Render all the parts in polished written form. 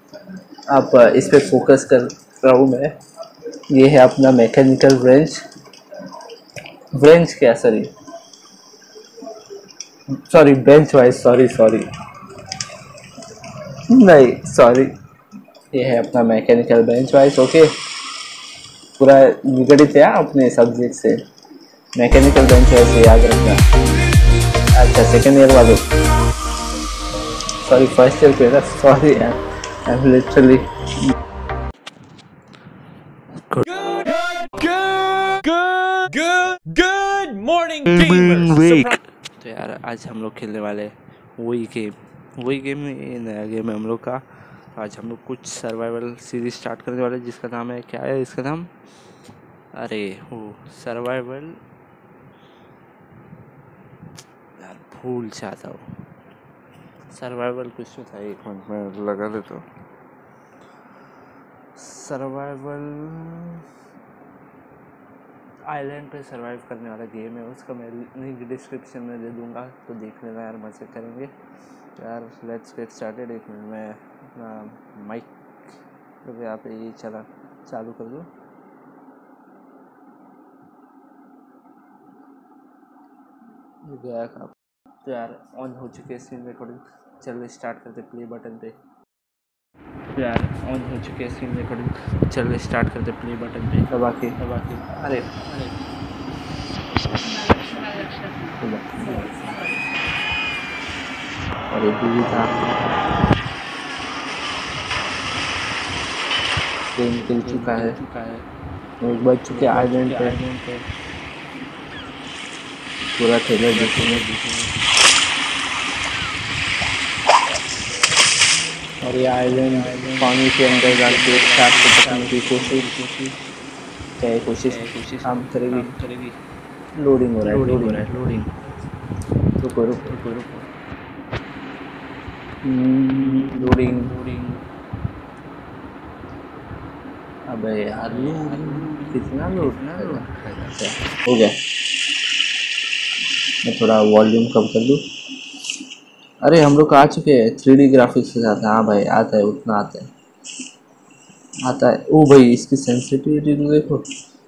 आप इस पे फोकस कर रहा हूँ मैं। ये है अपना मैकेनिकल ब्रेंच क्या सॉरी बेंच वाइज सॉरी नहीं सॉरी, ये है अपना मैकेनिकल बेंच वाइज। ओके, पूरा विगड़ित है अपने सब्जेक्ट से। मैकेनिकल बेंच वाइज से याद रखना। अच्छा सेकेंड ईयर वालों, सॉरी फर्स्ट ईयर पे ना, सॉरी यार, I am literally good morning gamers. तो यार आज हम लोग खेलने वाले वही गेम ये नया गेम है हम लोग का। आज हम लोग कुछ सर्वाइवल सीरीज स्टार्ट करने वाले, जिसका नाम है, क्या है इसका नाम, अरे वो सर्वाइवल, यार भूल जाता हूँ, सर्वाइवल कुछ तो था, एक मिनट में लगा देता हूँ। सर्वाइवल आइलैंड पे सर्वाइव करने वाला गेम है, उसका मैं लिंक डिस्क्रिप्शन में दे दूंगा, तो देख लेना यार, मजे करेंगे यार। Let's get started. एक मिनट में अपना माइक तो यहाँ पे ये चालू कर दो। गया का तो यार ऑन हो चुके हैं स्क्रीन रिकॉर्डिंग। चलो स्टार्ट करते प्ले बटन पे। तो यार ऑन हो चुके हैं स्क्रीन रिकॉर्डिंग। चलो स्टार्ट करते प्ले बटन पे दबा के। अरे अरे दूर था, ट्रेन निकल चुका है, एक बज चुके आइलैंड पे। पूरा ट्रेलर देखेंगे और ये आइलैंड पानी के अंदर जाके शार्क को पकड़ने की कोशिश काम करेगी। लोडिंग हो रहा है लोडिंग। रुको लोडिंग। अबे यार कितना लोड हो गया। मैं थोड़ा वॉल्यूम कम कर दूँ। अरे हम लोग आ चुके हैं 3D ग्राफिक्स के साथ। हाँ भाई आता है, उतना आता है। ओ भाई इसकी सेंसिटिविटी तो देखो।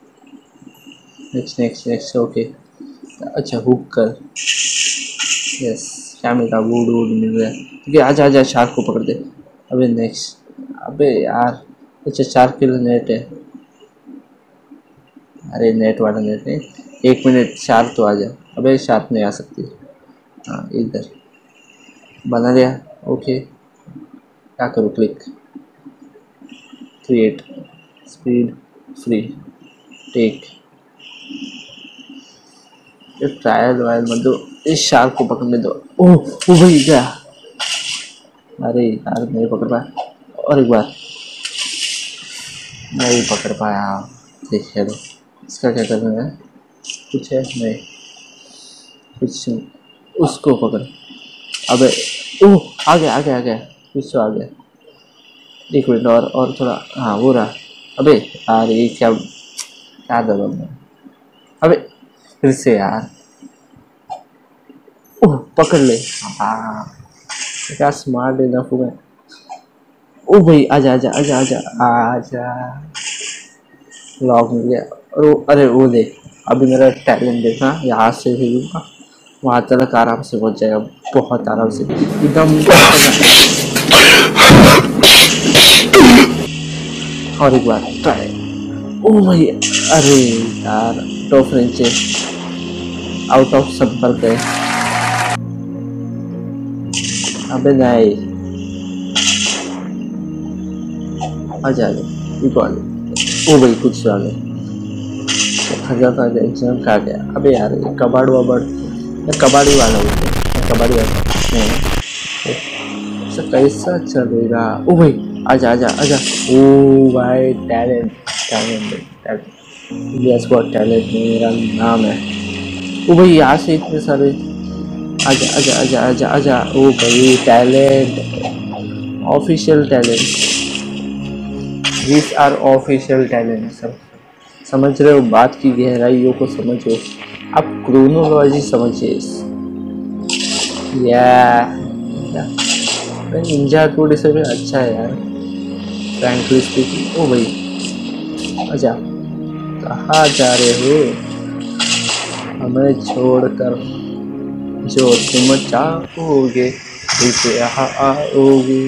Next okay. अच्छा हुक कर, यस क्या मिला, वुड मिल गया। ठीक है आजा शार्क को पकड़ दे। अबे नेक्स्ट, अबे यार अच्छा शार्क के लिए नेट है। अरे नेट वाला नेट नहीं, एक मिनट शार्क तो आ जा। अबे शार्क नहीं आ सकती। हाँ इधर बना लिया। ओके क्या करूँ, click, create, speed free, take. Trial वायल मत दो, इस शार्क को पकड़ने दो। ओह भाई गया। अरे यार नहीं पकड़ पाया, और एक बार नहीं पकड़ पाया। देख लो इसका क्या करना है, कुछ है नहीं, कुछ उसको पकड़। अबे ओह आ गया कुछ तो आ गया। एक मिनट और थोड़ा, हाँ वो रहा। अबे यार ये क्या दबा। अबे फिर से यार, ओह पकड़ ले। हाँ क्या स्मार्ट इनफ हूँ मैं। ओ भाई आजा लॉक मिल गया। अरे वो देख, अभी मेरा टैलेंट देखना, यहाँ से भेजूंगा वहाँ तक आराम से पहुँच जाएगा, बहुत आराम से एकदम। और एक बार ट्राई। ओ भाई अरे यार टॉप रेंज आउट ऑफ संपर्क है। अबे नहीं आजा ओ भाई कुछ आ गया, खजा एग्जाम खा गया। अबे यार कबाड़ी वाला होता है, कबाड़ी वाला नहीं कैसा चलेगा। ओ भाई आजा ओ भाई टैलेंट यस गॉट टैलेंट मेरा नाम है। ओ भाई यहाँ से इतने सारे, आजा ओ भाई talent, official talent, this are official talent. सब समझ रहे हो, बात की गहराइयों को समझो, आप क्रोनोलॉजी समझिए। या निंजा कोड से भी अच्छा है यार, फ्रैंकली स्पीकिंग। ओ भाई, अच्छा कहाँ जा रहे हो हमें छोड़कर? जो तुम चाहोगे उसे यहाँ आओगे।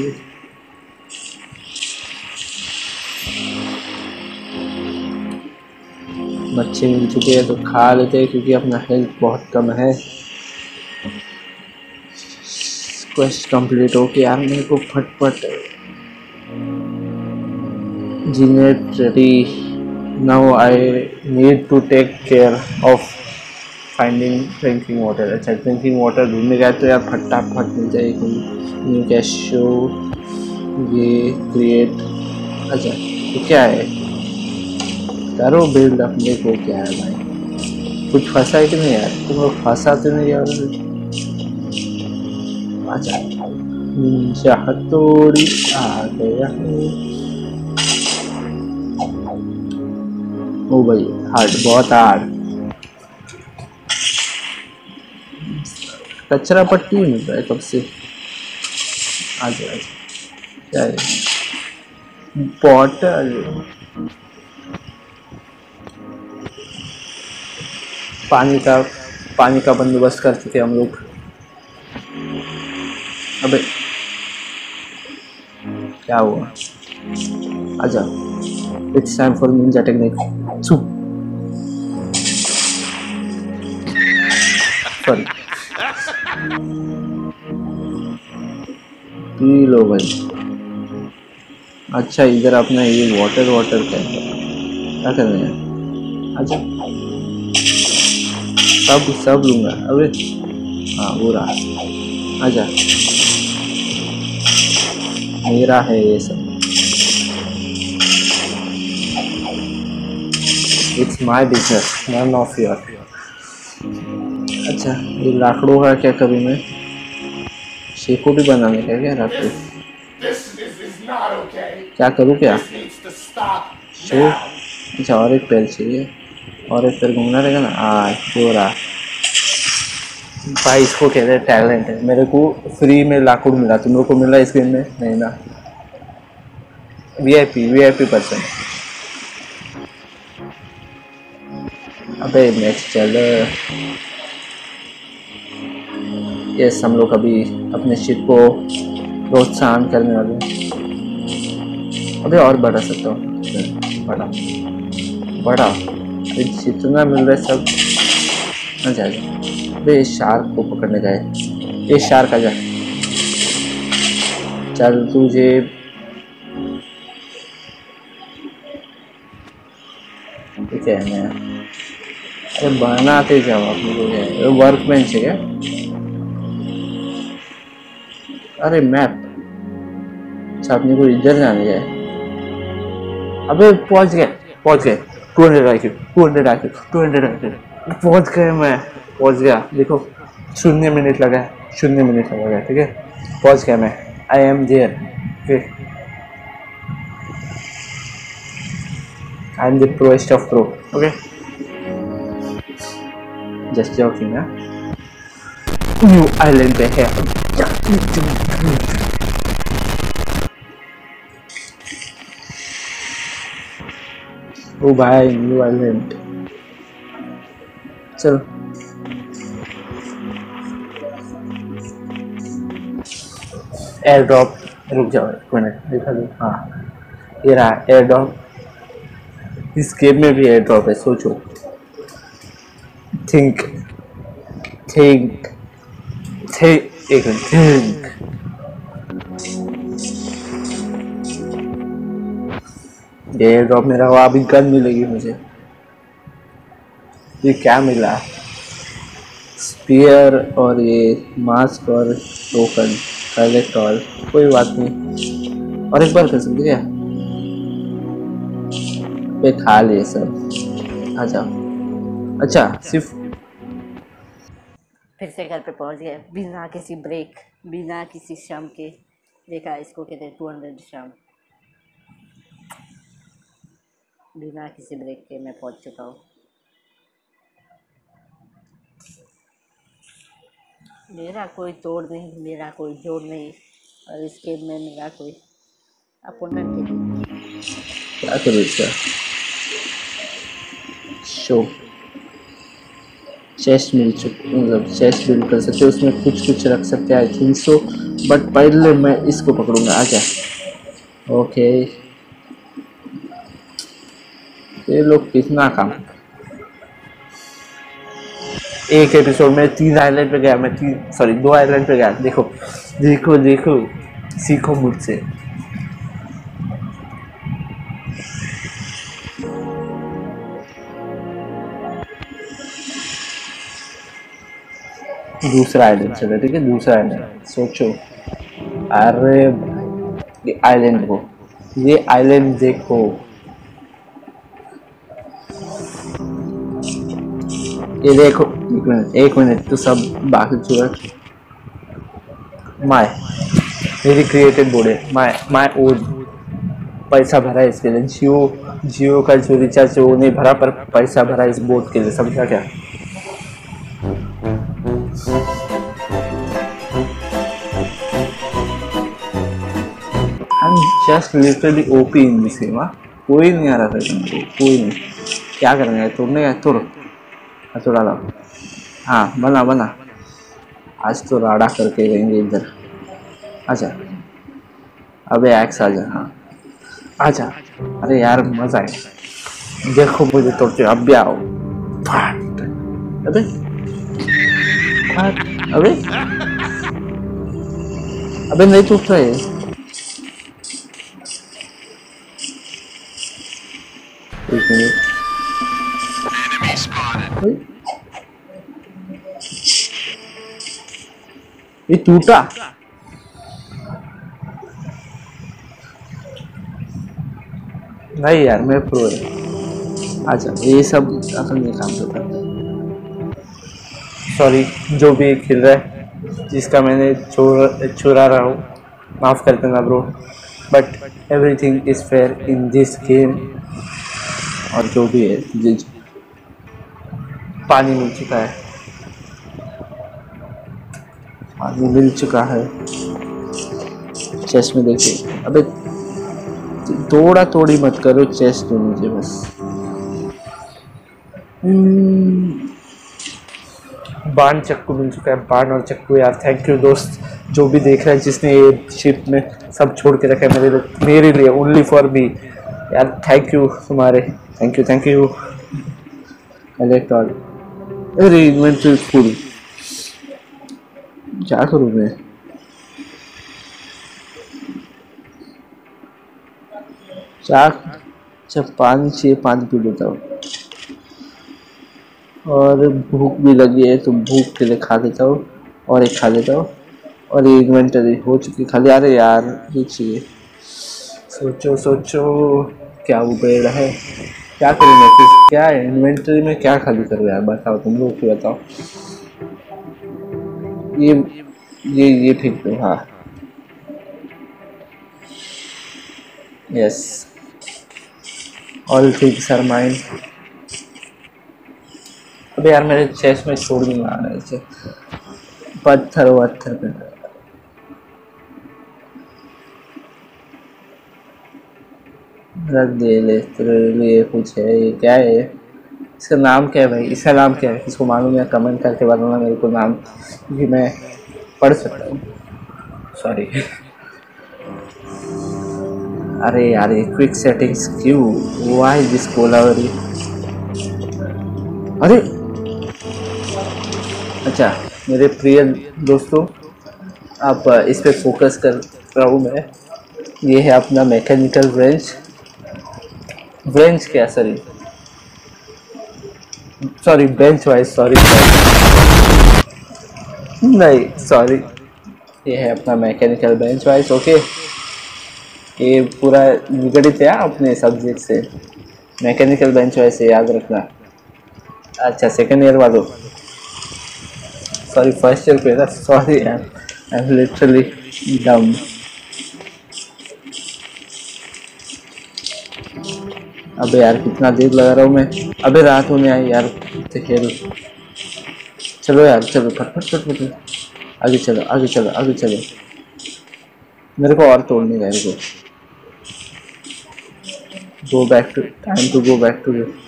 मच्छी मिल चुकी है तो खा लेते हैं क्योंकि अपना हेल्थ बहुत कम है। क्वेस्ट कंप्लीट हो गया। मेरे को फटफट जनरेटरी। Now I need to take care of finding drinking water. अच्छा ड्रिंकिंग वाटर ढूंढने गए तो यार फटाफट मिल जाएगी। न्यू कैश शो ये क्रिएट। अच्छा तो क्या है? करो बिल्ड अपने को। क्या है भाई, कुछ फंसा है कि नहीं यार? तुम लोग फंसा तो नहीं यार? अच्छा निंजा हथौड़ी आ गया है। ओ भाई हार्ड, बहुत हार्ड। कचरा पट्टी मिल रहा है कब से? आजा आजा। क्या है? बॉटल। पानी का पानी का बंदोबस्त कर चुके हम लोग। अबे क्या हुआ? आजा। It's time for ninja technique. Sorry. पी लो भाई। अच्छा इधर अपना ये वाटर वाटर क्या कर रहे हैं? अच्छा सब लूंगा। अबे हाँ वो रहा। आजा मेरा है ये सब। It's my business, none of your. अच्छा ये लाकड़ों का क्या करूँ मैं? शेको भी बनाने का क्या रात को? क्या करूँ क्या? शो। अच्छा और एक पैर चाहिए। और एक पैर घूमना रहेगा ना। जो रहा भाई, इसको कहते हैं टैलेंट है। मेरे को फ्री में लाकूड मिला, तुम लोग को मिला इस गेम में नहीं ना? VIP person. अबे नेक्स्ट चल। यस हम लोग अभी अपने शिप को प्रोत्साहन करने वाले हैं। अबे और बढ़ा सकता हूँ। बढ़ा बढ़ा। अरे जितना मिल रहा है सब ना जाए। अबे इस शार्क को पकड़ने गए। ये शार्क आ जा। चल तुझे ठीक है मैं। अरे बनाते जाओ अपने को। वर्क बेंच है क्या? अरे मैप। अच्छा अपने को इधर जाने का है। अबे पहुंच गए 200 आईक्यू 200 आईक्यू 200 आईक्यू। पहुंच गए मैं। पहुंच गया देखो। 0 मिनट लगा है। 0 मिनट लगा है ठीक है। पहुंच गया मैं। I am there. I am the proest of pro. Okay just joking ना। न्यू आइलैंड पे है। ओ भाई न्यू आइलैंड। चलो एयर ड्रॉप। रुक जाओ 1 मिनट दिखा दो। हाँ ये रहा एयर ड्रॉप। इस गेम में भी एयर ड्रॉप है सोचो। थिंक थिंक एक थिंक। ये एयर ड्रॉप में रहा। अभी गन मिलेगी मुझे। ये क्या मिला? स्पीयर और ये मास्क और टोकन कलेक्ट ऑल। कोई बात नहीं और एक बार कर सकते क्या? पे खा लिए सब। आ जाओ। अच्छा सिर्फ फिर से घर पे पहुंच गए बिना किसी ब्रेक, बिना किसी श्रम के। देखा इसको कहते हैं 200 श्रम। बिना किसी ब्रेक के मैं पहुंच चुका हूँ। मेरा कोई तोड़ नहीं, मेरा कोई जोड़ नहीं, और इस गेम में मेरा कोई अपोनेंट के लिए। क्या करूँ इसका? शो चेस्ट मिल चुका, मतलब चेस्ट बिल्ड कर सकते हो, उसमें कुछ रख सकते हैं आई थिंक सो, बट पहले मैं इसको पकड़ूंगा। आ जा। ओके, ये लोग कितना काम। एक एपिसोड में 3 आइलैंड पे गया, मैं 2 आइलैंड पे गया। देखो देखो देखो, सीखो मुझसे। दूसरा आइलैंड चलो, ठीक है, दूसरा आइलैंड सोचो। अरे भाई, ये आइलैंड देखो। ये देखो, एक मिनट तो सब बाकी चूरत माय मेरी क्रिएटेड बोर्ड है, माय ओन। पैसा भरा है इसके लिए, जियो का जो रिचार्ज है वो नहीं भरा, पर पैसा भरा इस बोर्ड के लिए, समझा क्या? I'm just literally OP in this game। कोई नहीं आ रहा था तुमको, कोई नहीं। क्या करेंगे, तोड़ने का तोड़, तोड़ा ला। हाँ बना, आज तो राडा करके रहेंगे इधर। आजा, अबे एक्स आजा। हाँ आजा। अरे यार मजा है, देखो मुझे तोड़ते, अब भी आओ। फाट। अबे फाट। अबे नहीं टूट रहा है। एक मिनट, ये टूटा। नहीं यार मैं प्रो है। अच्छा ये सब अपन नहीं काम करता। सॉरी जो भी खेल रहा है, जिसका मैंने चुरा रहा हूँ, माफ़ कर देना bro, but everything is fair in this game. और जो भी है, पानी मिल चुका है, पानी मिल चुका है। चेस्ट में देखिए। अबे थोड़ा थोड़ी मत करो चेस्ट में मुझे बस। बाण चक्कू मिल चुका है, बाण और चक्कू यार। थैंक यू दोस्त, जो भी देख रहा है, जिसने ये शिप में सब छोड़ के रखा है मेरे लिए, ओनली फॉर मी यार। थैंक यू तुम्हारे, थैंक यू। Collect all. अरे इन्वेंटरी फुल, क्या करूँ मैं? जब पानी चाहिए पानी पी लेता हूँ, और भूख भी लगी है तो भूख के लिए खा लेता हूँ, और एक खा लेता हूँ, और ये इन्वेंटरी हो चुकी खाली। अरे यार ये चाहिए। सोचो क्या उबेड़ है, क्या करूँ मैं फिर? क्या है इन्वेंटरी में, क्या खाली करूँ यार? बताओ तुम लोग की बताओ। ये फेंक दो। हाँ yes, all things are mine. अबे यार मेरे चेस्ट में छोड़ नहीं आ रहा है, पत्थर वत्थर पे रख दे ले। तेरे लिए कुछ है, ये क्या है? इसका नाम क्या है भाई? इसका नाम क्या है? इसको मालूम है कमेंट करके बताना मेरे को नाम, क्योंकि मैं पढ़ सकता हूँ। सॉरी। अरे यार ये क्विक सेटिंग्स क्यों? Why this Kolaveri? अरे अच्छा मेरे प्रिय दोस्तों, आप इस पे फोकस कर रहा हूँ मैं। ये है अपना मैकेनिकल ब्रेंच क्या, सॉरी बेंच वाइज, सॉरी नहीं सॉरी। ये है अपना मैकेनिकल बेंच वाइज। ओके, ये पूरा निगड़ित है अपने सब्जेक्ट से, मैकेनिकल बेंच वाइज से याद रखना। अच्छा सेकेंड ईयर वालों, सॉरी फर्स्ट ईयर पे था, सॉरी यार, आई एम लिटरली डम। अबे यार कितना देर लगा रहा हूँ मैं। अबे रात होने आई यार, खेल। चलो यार चलो, फट आगे चलो। मेरे को और तोड़ने का है, go back to time to go back to.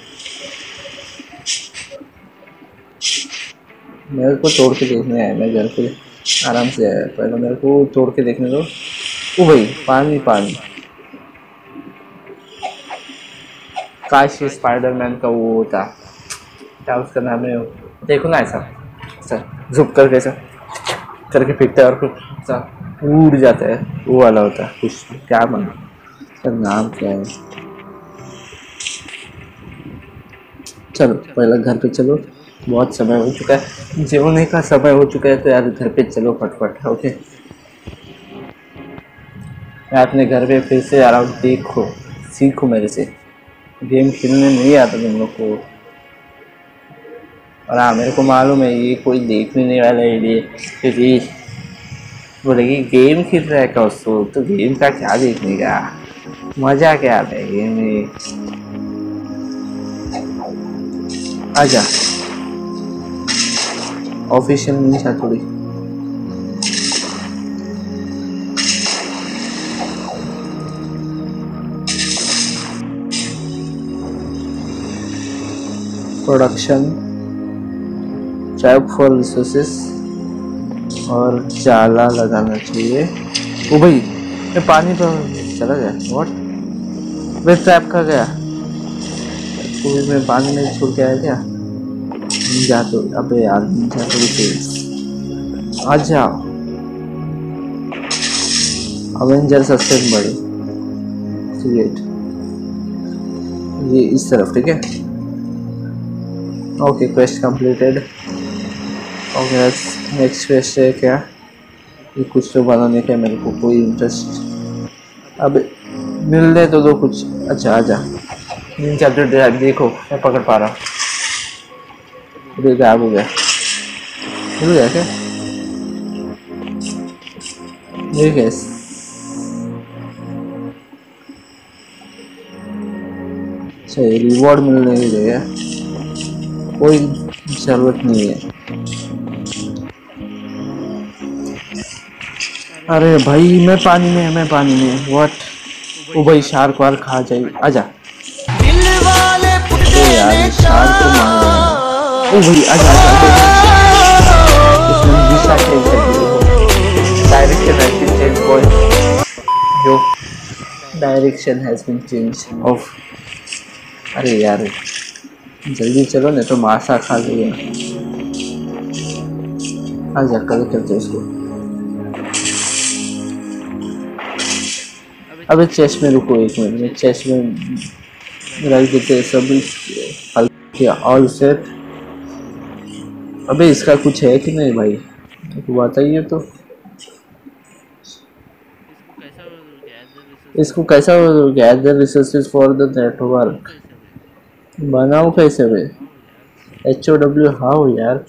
मेरे को तोड़ के देखने आया, मैं घर पे आराम से आया, पहले मेरे को तोड़ के देखने दो। ओ भाई पानी पानी। काश ये स्पाइडरमैन का वो होता, क्या उसका नाम है, देखो ना ऐसा ऐसा झुक करके ऐसा करके फेंकता है और फिर ऐसा उड़ जाता है, वो वाला होता है कुछ, क्या बना उसका नाम क्या है। चलो पहले घर पे चलो, बहुत समय हो चुका है, जेवने का समय हो चुका है, तो यार घर पे चलो फटफट। ओके मैं अपने घर पे फिर से आ रहा हूँ, देखो सीखो मेरे से, गेम खेलने नहीं आता तुम लोग को। और हाँ मेरे को मालूम है ये कोई देखने नहीं वाला है, ये बोलेगी गेम खेल रहा है कौस्तुभ, तो गेम का क्या देखने का, मजा क्या आता है गेम में। आजा ऑफिशियल नहीं था थोड़ी। प्रोडक्शन ट्रैप फॉर रिसोर्सेस और जाला लगाना चाहिए। ओ भाई मैं पानी पर चला गया, व्हाट, मैं ट्रैप कर गया, कोई मैं पानी में छोड़ के आया क्या। जा तो अबे यार जा थोड़ी तेज आ जाओ। अवेंजर सस्टेनेबल क्रिएट, ये इस तरफ ठीक है। Okay quest completed. Okay next quest है क्या, ये कुछ तो बनाने का मेरे को कोई इंटरेस्ट, अब मिल दे तो दो कुछ। अच्छा आजा चलते देखो मैं पकड़ पा रहा हूँ, अभी गायब हो गया, मिल गया क्या ये गैस। अच्छा ये रिवॉर्ड मिलने ही गया, कोई जरूरत नहीं है। अरे भाई मैं पानी में व्हाट, ओ भाई शार्क वार खा जाए, आजा। अरे यार शार्क को मार, ओ भाई आजा इसमें दिशा चेंज कर दी, direction has been change boy, जो direction has been change off. अरे यार जल्दी चलो नहीं तो मासा खा लिया। आजा कल करते इसको। अबे चेस्ट में रुको एक मिनट, में चेस्ट में रख देते सभी हल्के ऑल सेट। अबे इसका कुछ है कि नहीं भाई तो बताइए तो, इसको कैसा gather resources for the network बनाओ कैसे भाई, HOW हाउ यार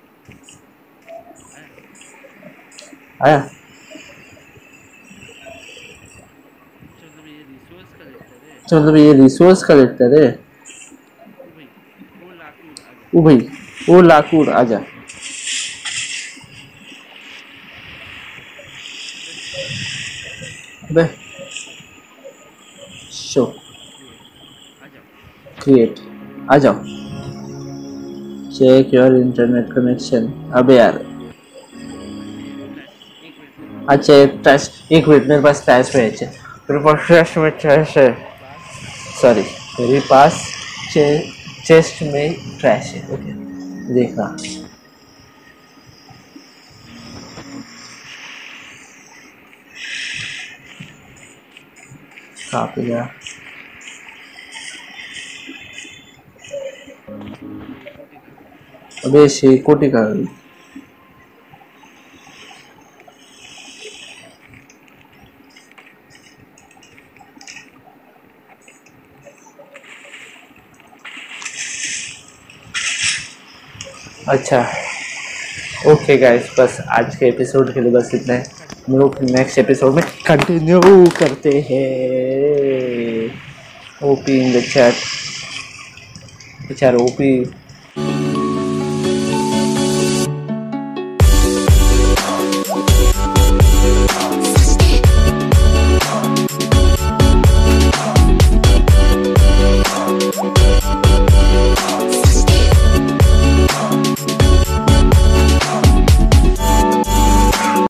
आया। मतलब ये रिसोर्स कलेक्टर है, ओ भाई वो लाकूड आजा। अबे शो क्रिएट आ जाओ, चेक योर इंटरनेट कनेक्शन। अबे यार अच्छा एक मिनट मेरे पास ट्रैश में है, मेरे पास ट्रैश में ट्रैश है, सॉरी मेरे पास चेस्ट में ट्रैश है। ओके देखना कहाँ पे गया। अबे शेकोटी का अच्छा ओके गाइस, बस आज के एपिसोड के लिए बस इतना है, हम लोग नेक्स्ट एपिसोड में कंटिन्यू करते हैं। ओपी इन द चैट, बेचारा ओपी